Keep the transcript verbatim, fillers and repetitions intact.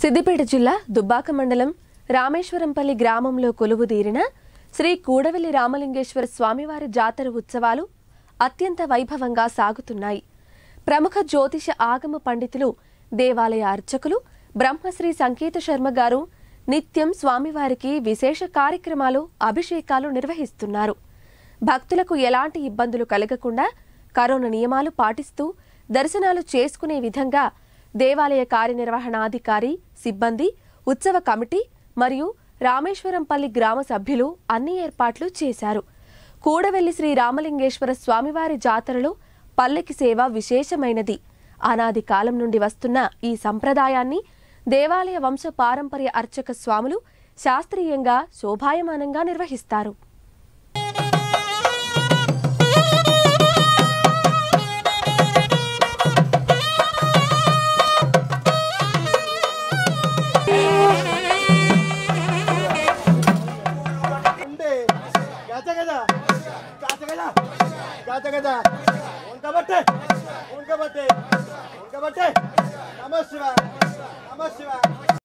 సిద్దిపేట జిల్లా దుబ్బాక మండలం రామేశ్వరంపల్లి గ్రామంలో కొలువుదీరిన శ్రీ కూడవెల్లి రామలింగేశ్వర స్వామివారి జాతర ఉత్సవాలు అత్యంత వైభవంగా సాగుతున్నాయి. ప్రముఖ జ్యోతిష ఆగమ పండితులు, దేవాలయ అర్చకులు బ్రహ్మశ్రీ సంకేత శర్మ గారు నిత్యం స్వామివారికి విశేష కార్యక్రమాలు, అభిషేకాలు నిర్వహిస్తున్నారు. భక్తులకు ఎలాంటి ఇబ్బందులు కలగకుండా కరోనా నియమాలు పాటిస్తూ దర్శనాలు చేసుకునే విధంగా దేవాలయ కార్యనిర్వహణాధికారి, సిబ్బంది, ఉత్సవ కమిటీ మరియు రామేశ్వరంపల్లి గ్రామ సభ్యులు అన్ని ఏర్పాట్లు చేశారు. కూడవెల్లి శ్రీ రామలింగేశ్వర స్వామివారి జాతరలో పల్లకి సేవ విశేషమైనది. అనాది కాలం నుండి వస్తున్న ఈ సంప్రదాయాన్ని దేవాలయ వంశ పారంపర్య అర్చక స్వాములు శాస్త్రీయంగా శోభాయమానంగా నిర్వహిస్తారు. नमः शिवाय नमः शिवाय।